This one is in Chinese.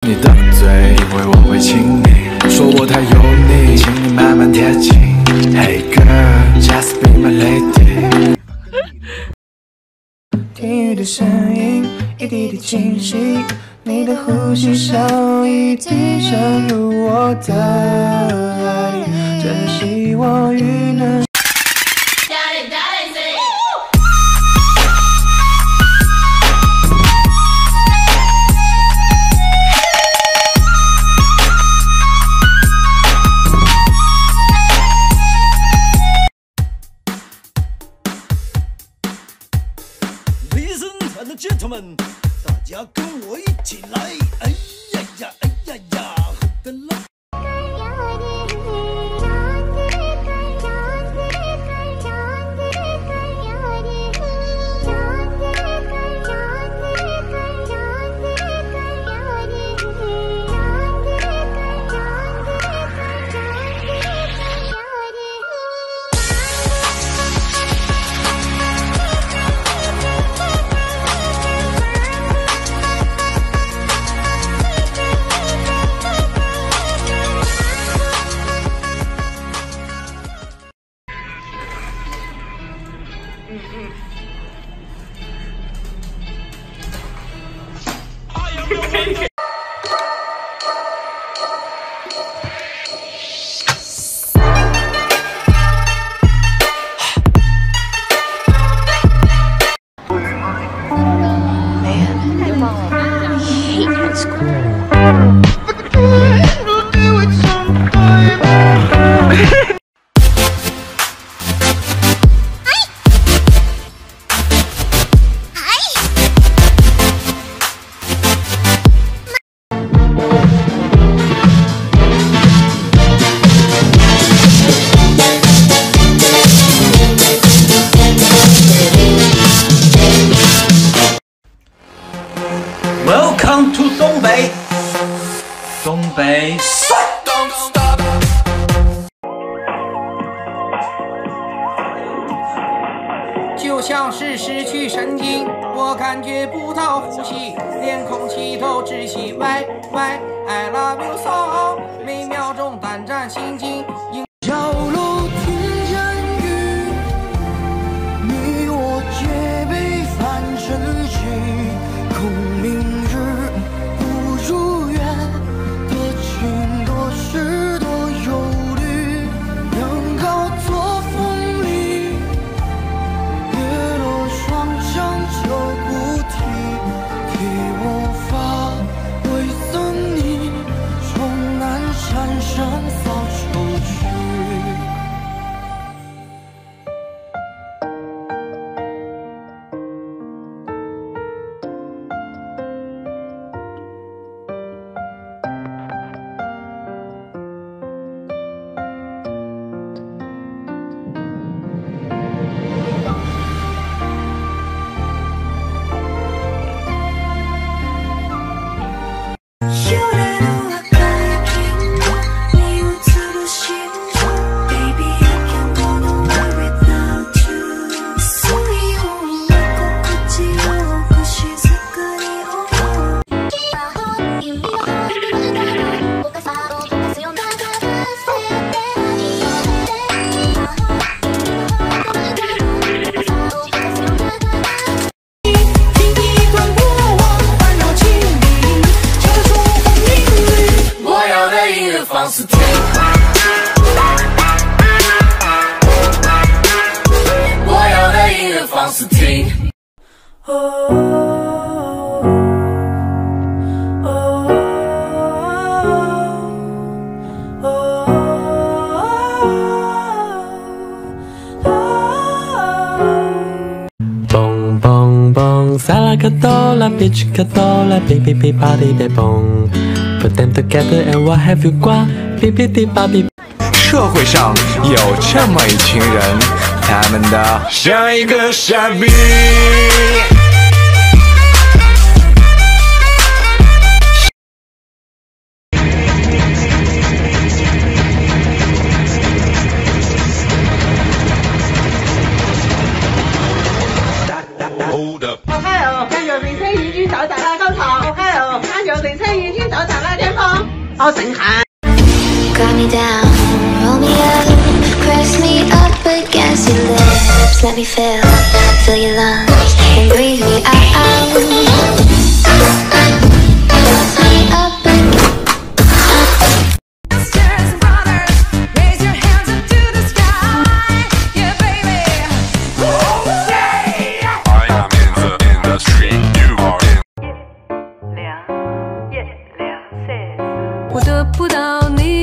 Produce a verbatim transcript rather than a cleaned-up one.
你的嘴，因为我会亲你。说我太油腻，请你慢慢贴近。Hey girl, just be my lady。听雨的声音，一滴滴清晰，你的呼吸声一滴深入我的爱里，真希望雨能。 gentlemen， 大家跟我一起来！哎呀呀，哎呀呀，喝得来！Welcome to 东北，东北。 就像是失去神经，我感觉不到呼吸，连空气都窒息。喂喂 ，I love you so， 每秒钟胆战心惊。角落听见雨，你我皆被反身息，空明。 放肆听，我要的音乐放肆听。哦哦哦哦！蹦蹦蹦，萨拉卡多拉，别去卡多拉，哔哔哔吧哩呗蹦。 Put them together and what have you got？ 哔哔哔吧哔。社会上有这么一群人，他们的像一个傻逼。 哦嗨哦，看有警车已经到达了高潮。哦嗨哦，看有警车已经到达了。 好震撼。 Got me down, roll me up, press me up against your lips. Let me feel, fill your lungs, and breathe me out. Press me up against. Sisters and brothers, raise your hands up to the sky, yeah, baby. I am in the industry, you are in. 我得不到你。